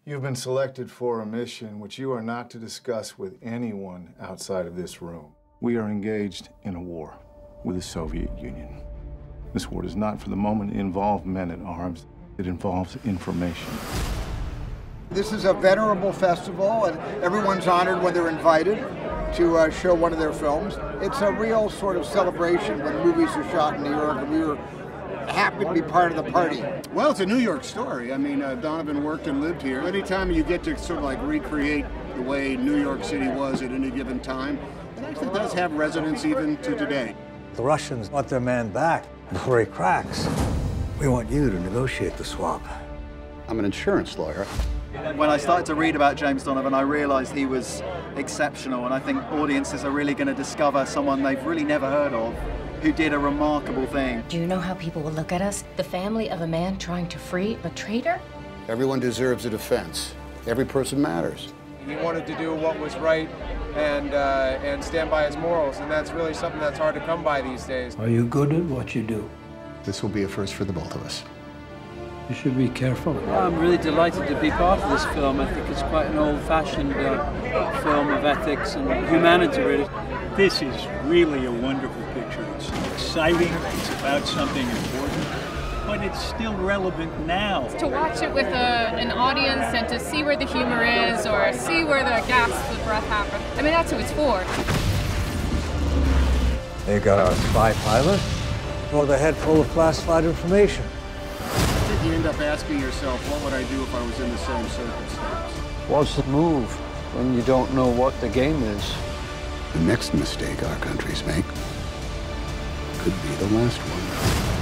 You've been selected for a mission which you are not to discuss with anyone outside of this room. We are engaged in a war with the Soviet Union. This war does not, for the moment, involve men at arms. It involves information. This is a venerable festival, and everyone's honored when they're invited to show one of their films. It's a real sort of celebration when movies are shot in New York, and we were happy to be part of the party. Well, it's a New York story. I mean, Donovan worked and lived here. Anytime you get to sort of like recreate the way New York City was at any given time, it actually does have resonance even to today. The Russians want their man back before he cracks. We want you to negotiate the swap. I'm an insurance lawyer. When I started to read about James Donovan, I realized he was exceptional, and I think audiences are really going to discover someone they've really never heard of who did a remarkable thing. Do you know how people will look at us? The family of a man trying to free a traitor? Everyone deserves a defense. Every person matters. He wanted to do what was right and stand by his morals, and that's really something that's hard to come by these days. Are you good at what you do? This will be a first for the both of us. You should be careful. Well, I'm really delighted to be part of this film. I think it's quite an old-fashioned film of ethics and humanity, really. This is really a wonderful picture. It's exciting, it's about something important, but it's still relevant now. To watch it with an audience and to see where the humor is or see where the gasps of breath happen. I mean, that's who it's for. They got our spy pilot or the head full of classified information. I think you end up asking yourself, what would I do if I was in the same circumstance? What's the move when you don't know what the game is? The next mistake our countries make could be the last one.